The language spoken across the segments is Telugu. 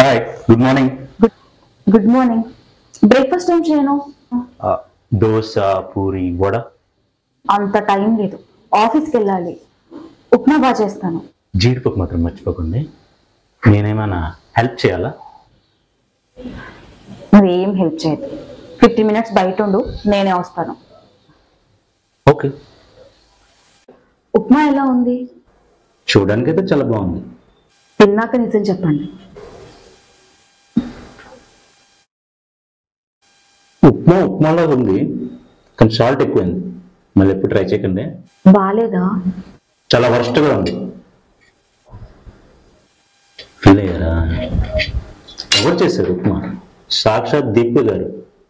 Hi, good morning. Good morning. Breakfast ఏం చేయను? దోశ, పూరి, వడ. అంత టైం లేదు, ఆఫీస్కి వెళ్ళాలి. ఉప్మా బాగా చేస్తాను. జీడిపప్పు మాత్రం మర్చిపోకండి. నేనేమైనా హెల్ప్ చేయాలా? నువ్వేం హెల్ప్ చేయదు. 50 minutes బయట ఉండు, నేనే వస్తాను. ఓకే. ఉప్మా ఎలా ఉంది? చూడడానికి అయితే చాలా బాగుంది. తిన్నాక నిజం చెప్పండి. ఉప్మాలో ఉంది, కానీ సాల్ట్ ఎక్కువైంది. మళ్ళీ ఎప్పుడు ట్రై చేయకండి. బాలేదా? చాలా వర్స్ట్గా ఉంది. ఫీల్ అయ్యారా? ఎవరు చేశారు ఉప్మా? సాక్షాత్ దీప్తి గారు.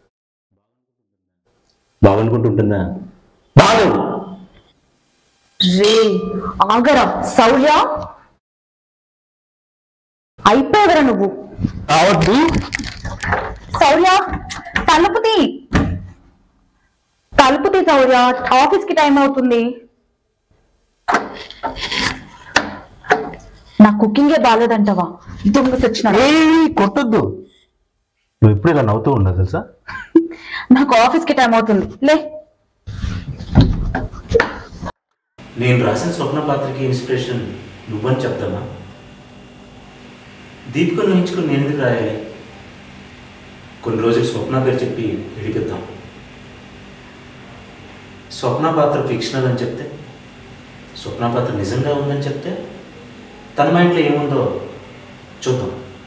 బాగనుకుంటుంటుందా? బాగలేదు. రే ఆగరా శౌర్య, అయిపోయావరా నువ్వు. కావద్దు. శౌర్య తలుపుతి శౌర్య, ఆఫీస్ కి టైం అవుతుంది. నా కుకింగే బాగాలేదంటావా? దొంగ సచ్చిన. కొట్టొద్దు. నువ్వు ఎప్పుడు ఇలా నవ్వుతూ ఉండదు తెలుసా? నాకు ఆఫీస్ కి టైం అవుతుంది, లే. నేను రాసిన స్వప్న పాత్రకి ఇన్స్పిరేషన్ నువ్వని చెప్తామా? దీపికను ఊహించుకుని నేను ఎందుకు రాయాలి? కొన్ని రోజులు స్వప్న పేరు చెప్పి విడిపిద్దాం. స్వప్న పాత్ర ఫిక్షనల్ అని చెప్తే, స్వప్న పాత్ర నిజంగా ఉందని చెప్తే, తన మైండ్లో ఏముందో చూద్దాం.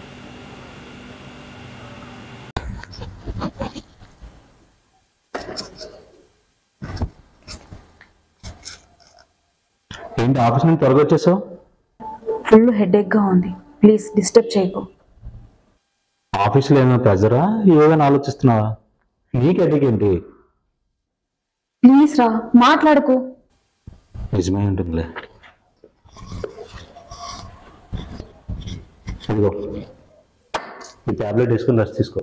ఏంటి ఆఫీస్ నుంచి త్వరగా వచ్చేసావు? ఫుల్ హెడేక్ గా ఉంది, ప్లీజ్ డిస్టర్బ్ చేయకు. ఆఫీస్లో ఏమైనా ప్రెజరా, ఏమైనా ఆలోచిస్తున్నావా? నీకు హెడేక్ ఏంటి? ప్లీజ్ రా, మాట్లాడుకో. నిజమే ఉంటుందిలే. ఇదిగో ఈ ట్యాబ్లెట్ వేసుకుని రెస్ట్ తీసుకో.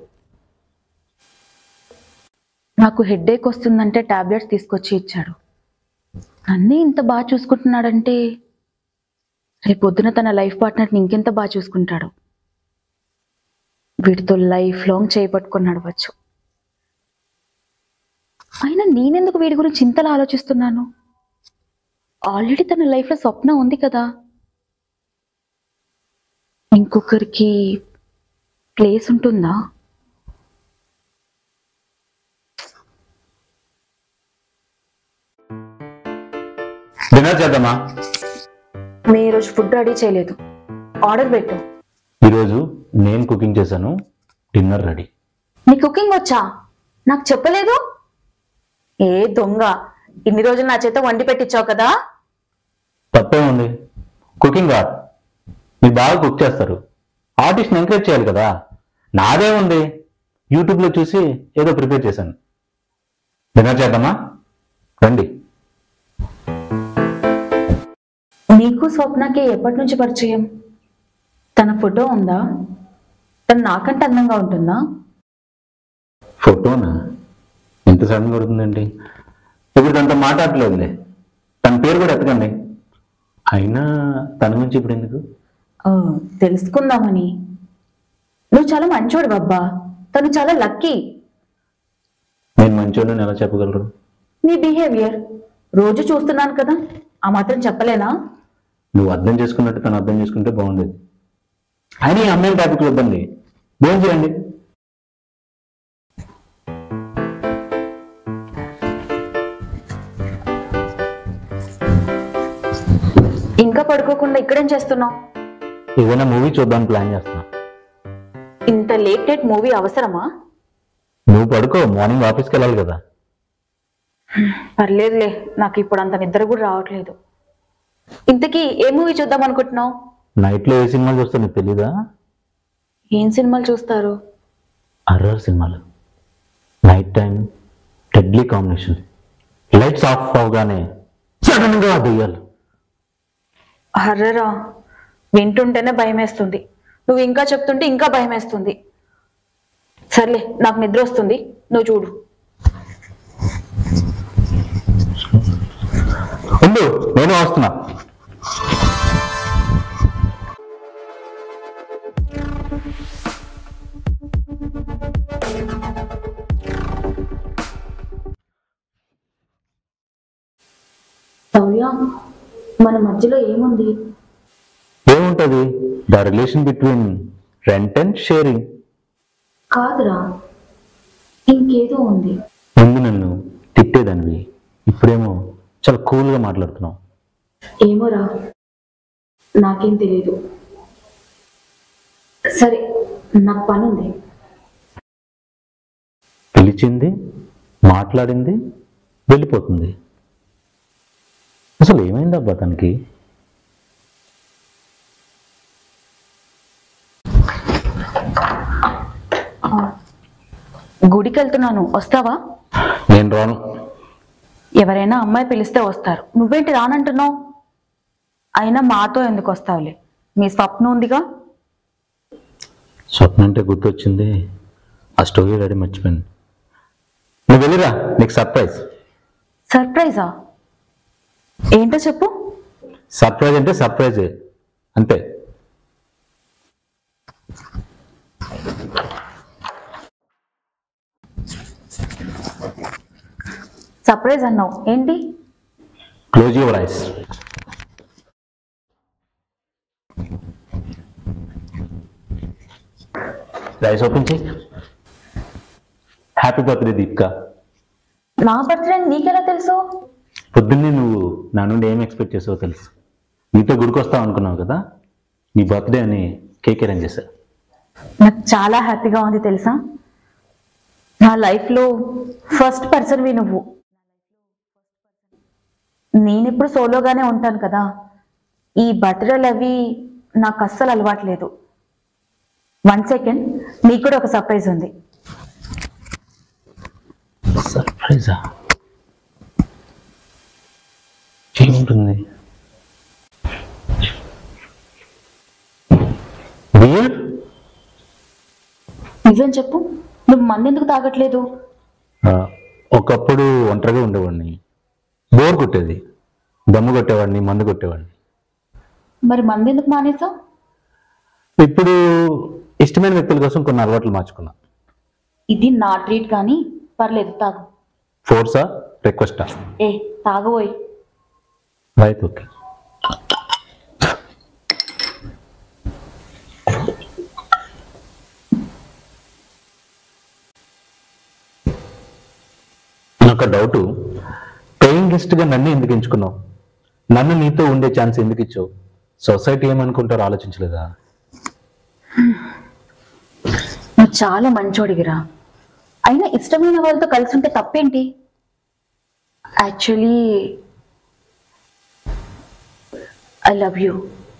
నాకు హెడేక్ వస్తుందంటే టాబ్లెట్స్ తీసుకొచ్చి ఇచ్చాడు. నన్నే ఇంత బాగా చూసుకుంటున్నాడంటే రేపొద్దున తన లైఫ్ పార్ట్నర్ని ఇంకెంత బాగా చూసుకుంటాడు. వీటితో లైఫ్ లాంగ్ చేపట్టుకొని నడవచ్చు. అయినా నేనెందుకు వీడి గురించి ఇంతలా ఆలోచిస్తున్నాను? ఆల్రెడీ తన లైఫ్లో స్వప్న ఉంది కదా, ఇంకొకరికి ప్లేస్ ఉంటుందా? డిన్నర్ చేద్దామా? నేను ఈరోజు ఫుడ్ రెడీ చేయలేదు, ఆర్డర్ పెట్టు. ఈరోజు నేను కుకింగ్ చేశాను, డిన్నర్ రెడీ. నీ కుకింగ్ వచ్చా? నాకు చెప్పలేదు. ఏ దొంగ, ఇన్ని రోజులు నా చేత వండి పెట్టించావు కదా. తప్పే ఉంది. కుకింగ్ రాదు, మీరు బాగా కుక్ చేస్తారు. ఆర్టిస్ట్ని ఎంకరేజ్ చేయాలి కదా. నాదే ఉంది, యూట్యూబ్లో చూసి ఏదో ప్రిపేర్ చేశాను. డిన్నర్ చేద్దామా? రండి. నీకు స్వప్నకి ఎప్పటి నుంచి పరిచయం? తన ఫోటో ఉందా? తను నాకంటే అందంగా ఉంటుందా? ఫోటోనా? ఎంత సడన్గా కొడుతుందండి. ఇప్పుడు తనతో మాట్లాడలేదులే, తన పేరు కూడా ఎత్తకండి. అయినా తన గురించి ఇప్పుడు ఎందుకు? తెలుసుకుందామని. నువ్వు చాలా మంచోడు బాబ్బా, తను చాలా లక్కీ. నేను మంచోడిని ఎలా చెప్పగలరు? నీ బిహేవియర్ రోజు చూస్తున్నాను కదా, ఆ మాత్రం చెప్పలేనా? నువ్వు అర్థం చేసుకున్నట్టు తను అర్థం చేసుకుంటే బాగుండేది. అయినా ఈ అమ్మాయిల టాపిక్ వద్దండి, భోజనం చేయండి. ఇంకా పడుకోకుండా ఇక్కడేం చేస్తున్నావు? ఏదైనా మూవీ చూద్దామని ప్లాన్ చేస్తున్నా. ఇంత లేట్ నైట్ మూవీ అవసరమా? నువ్వు పడుకో, మార్నింగ్ ఆఫీస్కి వెళ్ళాలి కదా. పర్లేదులే, నాకు ఇప్పుడు అంత నిద్ర కూడా రావట్లేదు. ఇంతకీ ఏ మూవీ చూద్దాం అనుకుంటున్నావు? నైట్లో ఏ సినిమాలు చూస్తా నీకు తెలీదా? ఏం సినిమాలు చూస్తారు? హర్రర్ సినిమాలు. Night time deadly combination. Lights off అవగానే సడన్ గా దెయ్యాలు. హర్రరా? వింటుంటేనే భయం వేస్తుంది, నువ్వు ఇంకా చెప్తుంటే ఇంకా భయం వేస్తుంది. సర్లే, నాకు నిద్ర వస్తుంది, నువ్వు చూడు. ఉండు, నేను వస్తున్నా. భయ్యా మన మధ్యలో ఏముంది? ఏముంటుంది? The relation between rent and sharing. కాదురా, ఇంకేదో ఉంది. ముందు నన్ను తిట్టేదానివి, ఇప్పుడేమో చాలా కూల్గా మాట్లాడుతున్నావు. ఏమోరా, నాకేం తెలియదు. సరే, నాకు పని ఉంది. పిలిచింది, మాట్లాడింది, వెళ్ళిపోతుంది. అసలు ఏమైందబ్బా తనకి? గుడికి వెళ్తున్నాను, వస్తావా? నేను రాను. ఎవరైనా అమ్మాయి పిలిస్తే వస్తారు, నువ్వేంటి రానంటున్నావు? అయినా మాతో ఎందుకు వస్తావులే, మీ స్వప్నం ఉందిగా. స్వప్నం అంటే గుర్తొచ్చింది, ఆ స్టోరీ రెడీ మర్చిపోయింది. నువ్వు వెళ్ళిరా, నీకు సర్ప్రైజ్. సర్ప్రైజా? ఏంటో చెప్పు. సర్ప్రైజ్ అంటే సర్ప్రైజే, అంతే. సర్ప్రైజ్ అన్నావు, ఏంటి? Close your eyes. Eyes open చేయి. Happy birthday Deepika. నా బర్త్డే నీకెలా తెలుసు? పొద్దున్నే నువ్వు నా నుండి ఏం ఎక్స్పెక్ట్ చేసావో తెలుసు. నీతో గుడికి వస్తావు అనుకున్నావు కదా, నీ బర్త్డే అని కేక్ అరేంజ్ చేశా. నాకు చాలా హ్యాపీగా ఉంది తెలుసా. నా లైఫ్లో ఫస్ట్ పర్సన్వి నువ్వు. నేనెప్పుడు సోలోగానే ఉంటాను కదా, ఈ బర్త్డేలు అవి నాకు అస్సలు అలవాట్లేదు. 1 సెకండ్, నీకు కూడా ఒక సర్ప్రైజ్ ఉంది. సర్ప్రైజా? ఏముంటుంది? బియర్? నిజం చెప్పు, నువ్వు మందు ఎందుకు తాగట్లేదు? ఒకప్పుడు ఒంటరిగా ఉండేవాడిని, బోర్ కొట్టేది, దమ్ము కొట్టేవాడిని, మందు కొట్టేవాడిని. మరి మందు ఎందుకు మానేసావు? ఇప్పుడు ఇష్టమైన వ్యక్తుల కోసం కొన్ని అలవాట్లు మార్చుకున్నా. ఇది నా ట్రీట్ కానీ పర్లేదు, తాగు. ఫోర్సా రిక్వెస్టా? ఏ తాగబోయ్. Right, okay. నాకు డౌట్, పేయింగ్ గెస్ట్గా నన్ను ఎందుకు ఎంచుకున్నావు? నన్ను నీతో ఉండే ఛాన్స్ ఎందుకు ఇచ్చావు? సొసైటీ ఏమనుకుంటారో ఆలోచించలేదా? నువ్వు చాలా మంచోడివిరా. అయినా ఇష్టమైన వాళ్ళతో కలిసి ఉంటే తప్పేంటి? Actually I love you.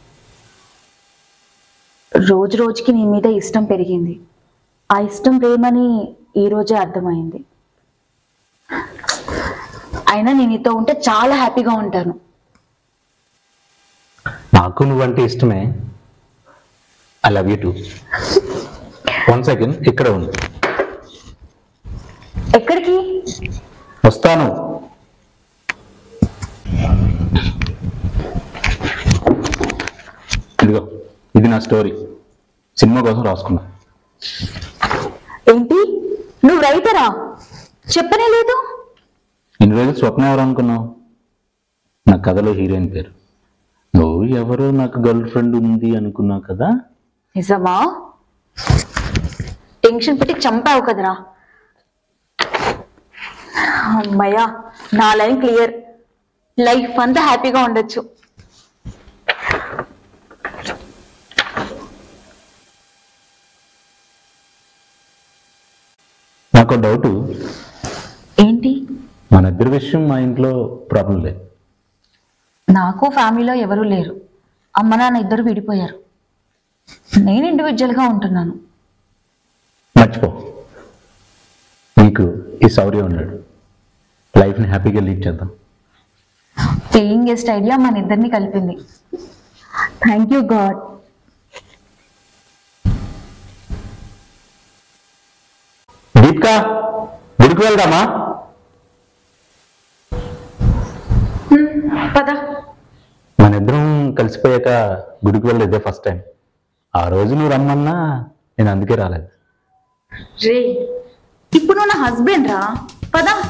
రోజు రోజుకి నీ మీద ఇష్టం పెరిగింది. ఆ ఇష్టం ప్రేమని ఈ రోజే అర్థమైంది. అయినా నేను నీతో ఉంటే చాలా హ్యాపీగా ఉంటాను. నాకు నువ్వంటే ఇష్టమే. I love you too. 1 second, ఇక్కడ ఉంది. ఎక్కడికి? వస్తాను. ఇదిగో, ఇది నా స్టోరీ, సినిమా కోసం రాసుకున్నా. ఏంటి, నువ్వు రైటరా? చెప్పనే లేదు. ఇన్ని రోజులు స్వప్న ఎవరు అనుకున్నావు? నా కథలో హీరోయిన్ పేరు. నువ్వు ఎవరో నాకు గర్ల్ ఫ్రెండ్ ఉంది అనుకున్నావు కదా. నిజమా? టెన్షన్ పెట్టి చంపావు కదరా. అమ్మయ్యా, నా లైన్ క్లియర్. లైఫ్ అంతా హ్యాపీగా ఉండొచ్చు. నాకు డౌట్. ఏంటి? మన ఇద్దరి విషయం మా ఇంట్లో ప్రాబ్లం లేదు. నాకు ఫ్యామిలీలో ఎవరూ లేరు. అమ్మ నాన్న ఇద్దరు విడిపోయారు. నేను ఇండివిజువల్గా ఉంటున్నాను. మర్చిపో, నీకు ఈ శౌర్యం ఉన్నాడు. లైఫ్ని హ్యాపీగా లీడ్ చేద్దాం. పేయింగ్ గెస్ట్ ఐడియా మన ఇద్దరిని కలిపింది. Thank you God. దీపిక, గుడికి వెళ్దామా? పద. మన ఇద్దరం కలిసిపోయాక గుడికి వెళ్ళేదే ఫస్ట్ టైం. ఆ రోజు నువ్వు రమ్మన్నా నేను అందుకే రాలేదు. రే, ఇప్పుడు నువ్వు నా హస్బెండ్ రా. పద.